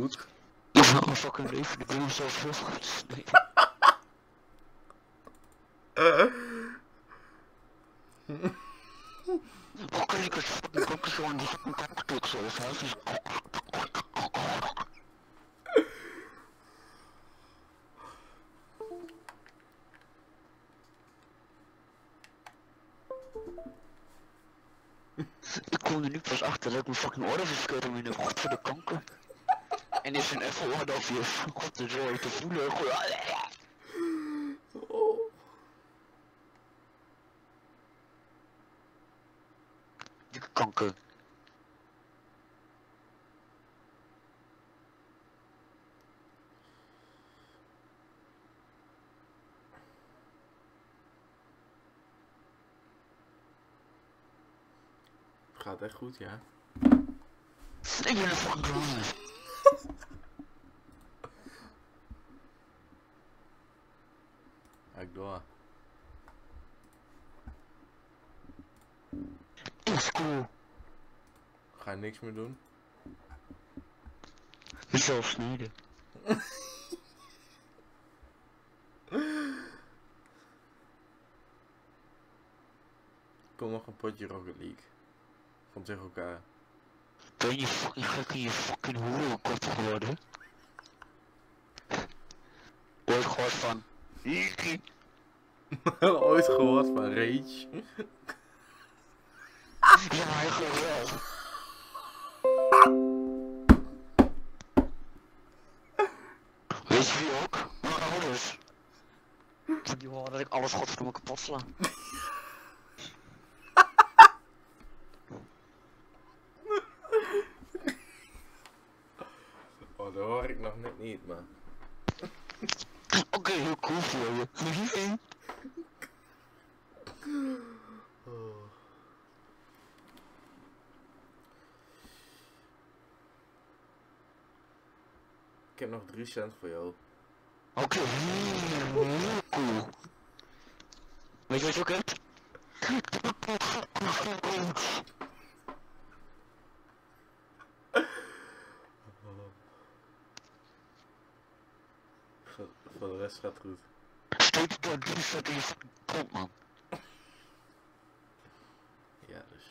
goed. Ik ga een fucking leven, ik wil mezelf veel goed. Nee. Hoe kan ik het fucking koken zo aan die fucking kakketuk zo? Of hij is... Ik kom er nu pas achter dat ik mijn fucking orifice keurig in de wacht voor de kanker. En is een even oor over je god de zooi te voelen. Die kanker. Gaat echt goed, ja. Ik ben een fucking klaar. Ik door. Is cool. Ga je niks meer doen? Mezelf snijden. Kom nog een potje Rocket League. Van tegen elkaar. Ben je fucking gek in je fucking hoerenkop geworden? Ooit gehoord van... Iki. Ooit gehoord van Rage? Ja, eigenlijk wel. Weet je wie ook? Mijn ouders. Die horen dat ik alles godverdomme kapot sla. Oh, dat hoor ik nog net niet, man. Oké, heel cool voor je. Oh. Ik heb nog 3 cent voor jou. Oké, heel cool. Weet je wat je ook hebt? Voor de rest gaat het goed. Steek het door 3 cent in je fucking kont, man. Ja, dus.